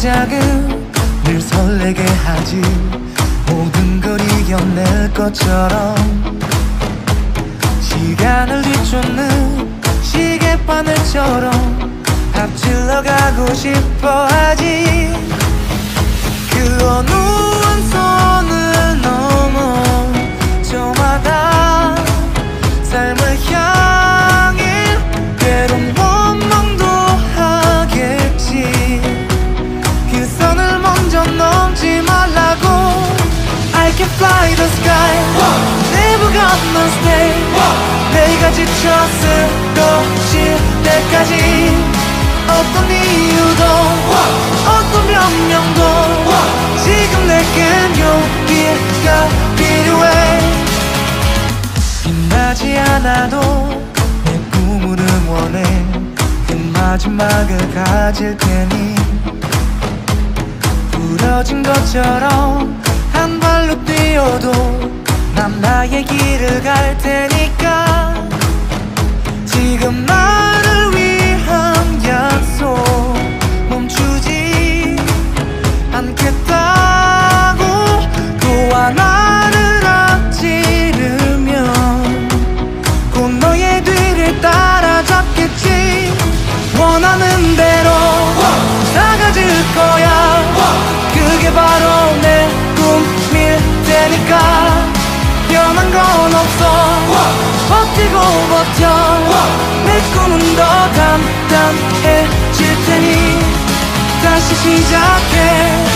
시작은 늘 설레게 하지. 모든 걸 이겨낼 것처럼 시간을 뒤쫓는 시계바늘처럼 앞질러 가고 싶어 하지. 그 어느 한 선을 넘어 저마다 삶을 향해 때론 원망도 하겠지. 그 선을 먼저 넘지 말라고. I can fly the sky, never gonna stay. 내가 지쳐 쓰러질 때까지 어떤 이유도 어떤 변명도 지금 내겐 용기가 필요해. 빛나지 않아도 내 꿈을 응원해. 그 마지막을 가질 테니 부러진 것처럼 한 발로 뛰어도 난 나의 길을 갈 테니까. 지금 나를 위한 약속 멈추지 않겠다고. 또 하나를 앞지르면 곧 너의 뒤를 따라잡겠지. 원하는 대로 나가질 거야. 그게 바로 내 꿈일 테니까. 변한 건 없어. 버티고 버텨. 내 꿈은 더 단단해질 테니 다시 시작해.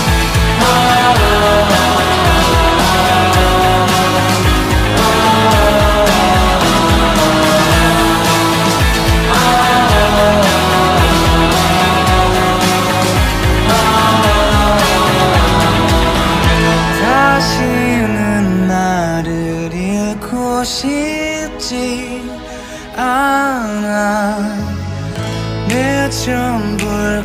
다시는 나를 잃고 싶지 않아. 내 전부를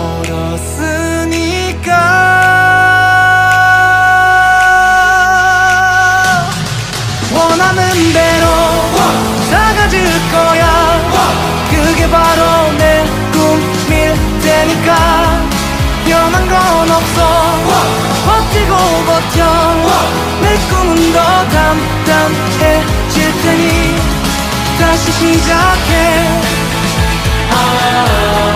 걸었으니까. 원하는 대로 나가질 거야. 그게 바로 내 꿈일 테니까. 변한 건 없어. 버티고 버텨. 내 꿈은 더 단단해질 테니 다시 시작해.